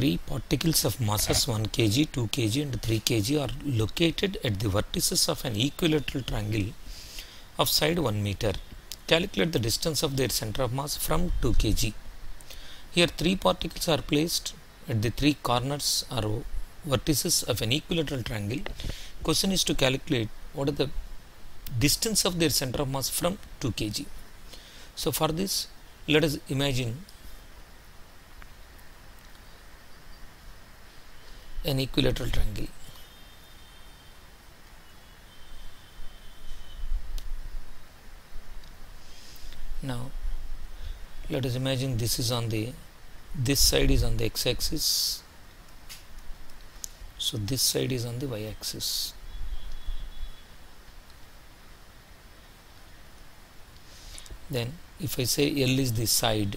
three particles of masses 1 kg, 2 kg and 3 kg are located at the vertices of an equilateral triangle of side 1 meter. Calculate the distance of their center of mass from 2 kg. Here three particles are placed at the three corners or vertices of an equilateral triangle. Question is to calculate what is the distance of their center of mass from 2 kg. So for this, let us imagine an equilateral triangle. Now let us imagine this side is on the x-axis, so this side is on the y-axis. Then if I say L is the side,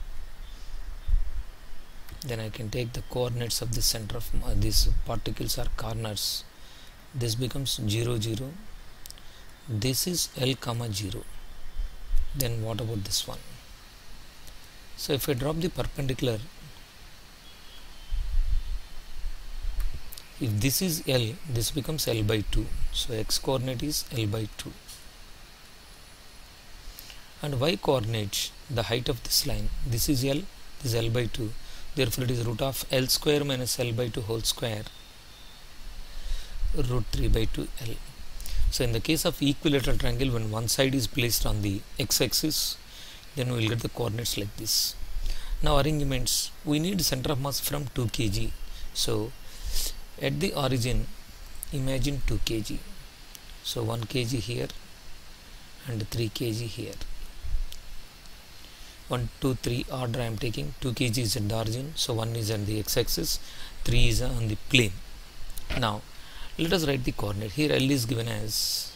then I can take the coordinates of the center of these particles are corners. This becomes 0 0. This is L comma 0. Then what about this one? So if I drop the perpendicular, if this is L, this becomes L by 2. So x coordinate is L by 2. And y coordinate, the height of this line, this is L, this is L by 2. Therefore it is root of L square minus L by 2 whole square, root 3 by 2 L. So in the case of equilateral triangle, when one side is placed on the x-axis, then we will get the coordinates like this. Now arrangements, we need center of mass from 2 kg. So at the origin, imagine 2 kg. So 1 kg here and 3 kg here. 1, 2, 3 order I am taking. 2 kg is at the origin, so 1 is on the x-axis, 3 is on the plane. Now let us write the coordinate. Here L is given as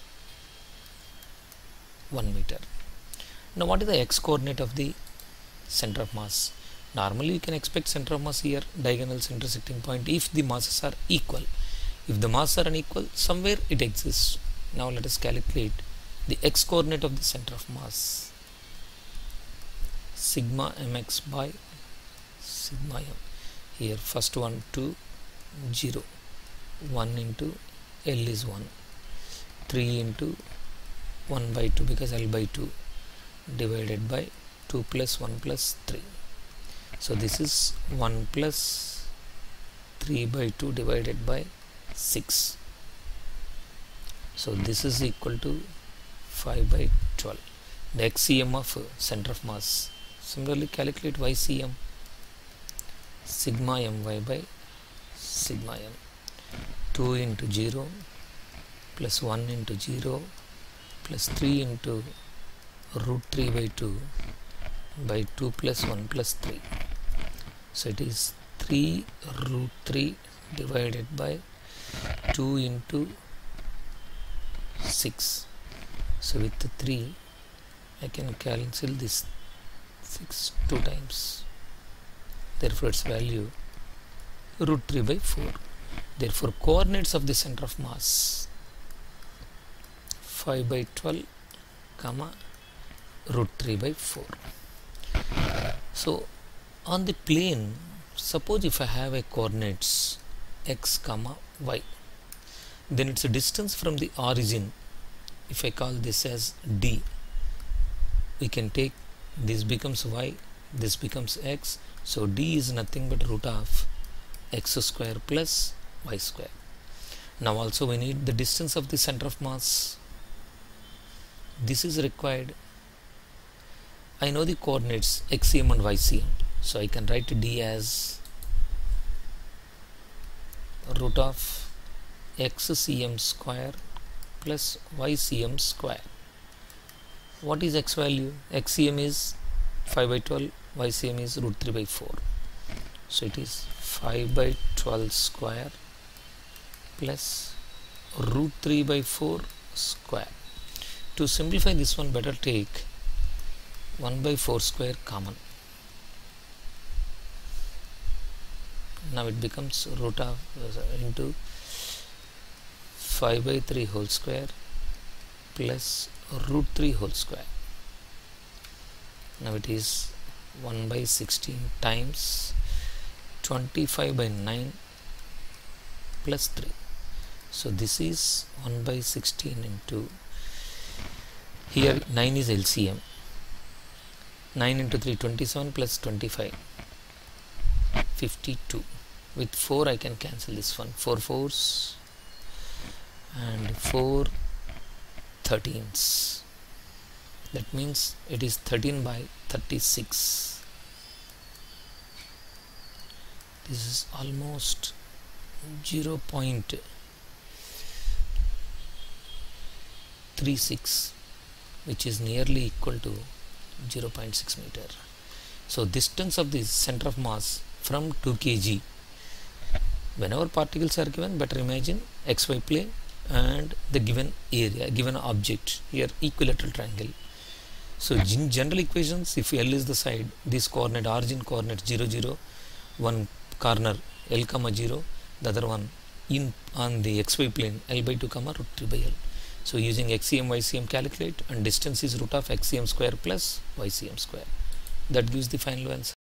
1 meter. Now what is the x coordinate of the center of mass? Normally you can expect center of mass here, diagonals intersecting point, if the masses are equal. If the masses are unequal, somewhere it exists. Now let us calculate the x coordinate of the center of mass. Sigma mx by sigma m. Here first one 2 0, 1 into L is 1, 3 into 1 by 2 because L by 2 divided by 2 plus 1 plus 3. So this is 1 plus 3 by 2 divided by 6. So this is equal to 5 by 12. The XCM of center of mass. Similarly calculate YCM, sigma my by sigma m. 2 into 0 plus 1 into 0 plus 3 into root 3 by 2 by 2 plus 1 plus 3. So it is 3 root 3 divided by 2 into 6. So with the 3 I can cancel this 6 2 times. Therefore its value root 3 by 4. Therefore coordinates of the center of mass 5 by 12 comma root 3 by 4. So on the plane, suppose if I have a coordinates x comma y, then it's a distance from the origin. If I call this as d, we can take this becomes y, this becomes x. So d is nothing but root of x square plus y square. Now also we need the distance of the center of mass. This is required. I know the coordinates xcm and ycm, so I can write d as root of xcm square plus ycm square. What is x value? Xcm is 5 by 12, ycm is root 3 by 4. So it is 5 by 12 square plus root 3 by 4 square. To simplify this one, better take 1 by 4 square common. Now it becomes root of into 5 by 3 whole square plus root 3 whole square. Now it is 1 by 16 times 25 by 9 plus 3. So this is 1 by 16 into, here 9 is LCM, 9 into 3 27 plus 25 52. With 4 I can cancel this one, 4 4s and 4 13s. That means it is 13 by 36. This is almost 0.36, which is nearly equal to 0.6 meter. So distance of the center of mass from 2 kg, whenever particles are given, better imagine xy plane and the given area, given object, here equilateral triangle. So in general equations, if L is the side, this coordinate, origin coordinate 0 0, one corner L comma 0, the other one in on the xy plane L by 2 comma root 3 by L. So using XCM YCM calculate, and distance is root of XCM square plus YCM square. That gives the final answer.